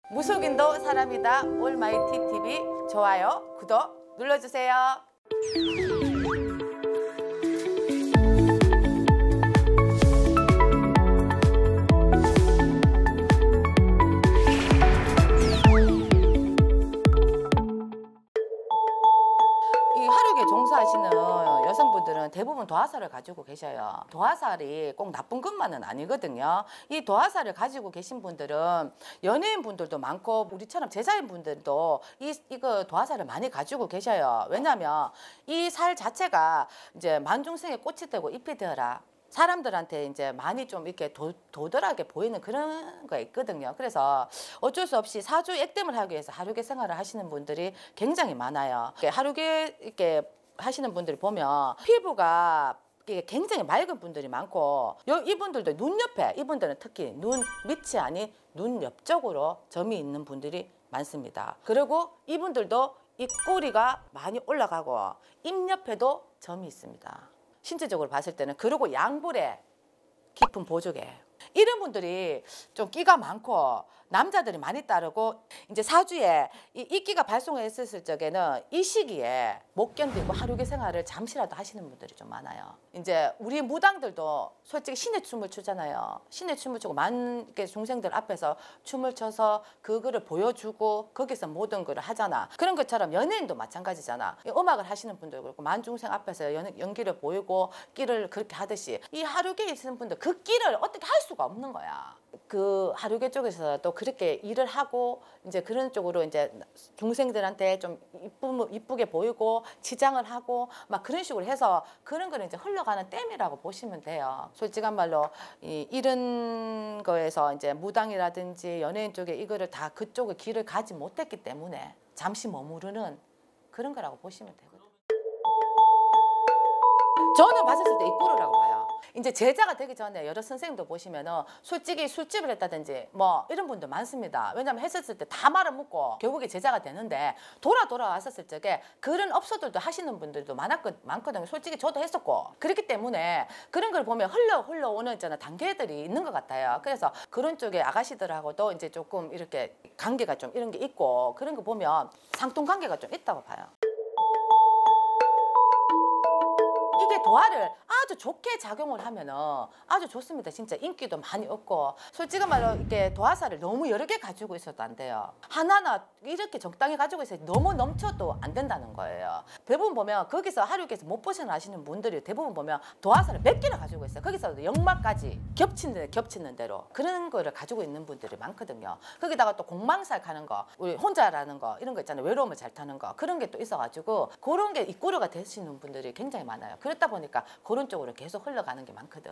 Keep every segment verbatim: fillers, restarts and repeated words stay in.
무속인도 사람이다 올마이티 티비 좋아요, 구독 눌러주세요. 이 하루에 종사하시는 여성분들은 대부분 도화살을 가지고 계셔요. 도화살이 꼭 나쁜 것만은 아니거든요. 이 도화살을 가지고 계신 분들은 연예인 분들도 많고 우리처럼 제자인 분들도 이 이거 도화살을 많이 가지고 계셔요. 왜냐하면 이 살 자체가 이제 만중생의 꽃이 되고 잎이 되어라. 사람들한테 이제 많이 좀 이렇게 도, 도드하게 보이는 그런 거 있거든요. 그래서 어쩔 수 없이 사주 액땜을 하기 위해서 하루계 생활을 하시는 분들이 굉장히 많아요. 하루계 이렇게 하시는 분들이 보면 피부가 굉장히 맑은 분들이 많고 이분들도 눈 옆에 이분들은 특히 눈 밑이 아닌 눈 옆쪽으로 점이 있는 분들이 많습니다. 그리고 이분들도 입꼬리가 많이 올라가고 입 옆에도 점이 있습니다. 신체적으로 봤을 때는. 그리고 양볼에 깊은 보조개, 이런 분들이 좀 끼가 많고 남자들이 많이 따르고 이제 사주에 이 이끼가 발송했을 적에는 이 시기에 못 견디고 하루계 생활을 잠시라도 하시는 분들이 좀 많아요. 이제 우리 무당들도 솔직히 신의 춤을 추잖아요. 신의 춤을 추고 만 개 중생들 앞에서 춤을 춰서 그거를 보여주고 거기서 모든 걸 하잖아. 그런 것처럼 연예인도 마찬가지잖아. 음악을 하시는 분도 그렇고 만 중생 앞에서 연, 연기를 보이고 끼를 그렇게 하듯이 이 하루계에 있는 분들 그 끼를 어떻게 할 수가 없는 거야. 그 하루계 쪽에서도 그렇게 일을 하고 이제 그런 쪽으로 이제 중생들한테 좀 이쁘, 이쁘게 보이고 치장을 하고 막 그런 식으로 해서 그런 거는 이제 흘러가는 땜이라고 보시면 돼요. 솔직한 말로 이, 이런 거에서 이제 무당이라든지 연예인 쪽에 이거를 다 그쪽에 길을 가지 못했기 때문에 잠시 머무르는 그런 거라고 보시면 되거든요. 저는 봤을 때 이꼬르라고 봐요. 이제 제자가 되기 전에 여러 선생님도 보시면은 솔직히 술집을 했다든지 뭐 이런 분들 많습니다. 왜냐면 했었을 때 다 말아먹고 결국에 제자가 되는데 돌아 돌아왔었을 적에 그런 업소들도 하시는 분들도 많았거, 많거든요. 솔직히 저도 했었고. 그렇기 때문에 그런 걸 보면 흘러 흘러오는 있잖아 단계들이 있는 것 같아요. 그래서 그런 쪽에 아가씨들하고도 이제 조금 이렇게 관계가 좀 이런 게 있고 그런 거 보면 상통관계가 좀 있다고 봐요. 이게 도화를 아주 좋게 작용을 하면은 아주 좋습니다. 진짜 인기도 많이 얻고 솔직한 말로 이렇게 도화살을 너무 여러 개 가지고 있어도 안 돼요. 하나나 이렇게 적당히 가지고 있어야 너무 넘쳐도 안 된다는 거예요. 대부분 보면 거기서 하루에서 못 벗어나시는 분들이 대부분 보면 도화살을 몇 개나 가지고 있어요. 거기서 역마까지 겹치는 겹치는 대로 그런 거를 가지고 있는 분들이 많거든요. 거기다가 또 공망살 가는 거, 우리 혼자라는 거 이런 거 있잖아요. 외로움을 잘 타는 거 그런 게 또 있어가지고 그런 게 입구루가 되시는 분들이 굉장히 많아요. 그렇다 보니까 그런 쪽으로 계속 흘러가는 게 많거든.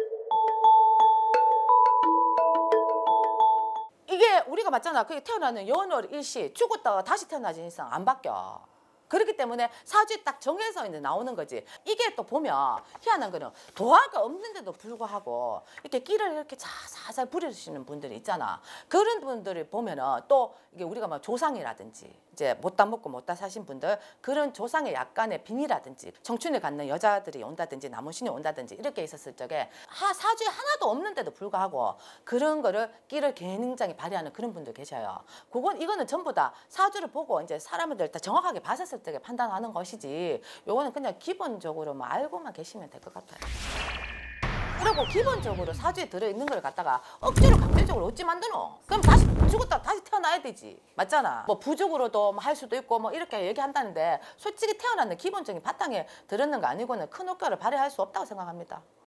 이게 우리가 맞잖아. 그게 태어나는 연월 일시 죽었다가 다시 태어나지 이상 안 바뀌어. 그렇기 때문에 사주에 딱 정해서 이제 나오는 거지. 이게 또 보면 희한한 거는 도화가 없는데도 불구하고 이렇게 끼를 이렇게 살살 부리시는 분들이 있잖아. 그런 분들을 보면은 또 이게 우리가 뭐 조상이라든지 이제 못다 먹고 못다 사신 분들 그런 조상의 약간의 빙이라든지 청춘을 갖는 여자들이 온다든지 나무신이 온다든지 이렇게 있었을 적에 하, 사주에 하나도 없는데도 불구하고 그런 거를 끼를 굉장히 발휘하는 그런 분들 계셔요. 그건 이거는 전부 다 사주를 보고 이제 사람들 다 정확하게 봤었을 때 판단하는 것이지 요거는 그냥 기본적으로만 알고만 계시면 될 것 같아요. 그리고 기본적으로 사주에 들어있는 걸 갖다가 억지로 강제적으로 어찌 만드노? 그럼 다시 죽었다 다시 태어나야 되지. 맞잖아. 뭐 부족으로도 뭐 할 수도 있고 뭐 이렇게 얘기한다는데 솔직히 태어났는 기본적인 바탕에 들었는 거 아니고는 큰 효과를 발휘할 수 없다고 생각합니다.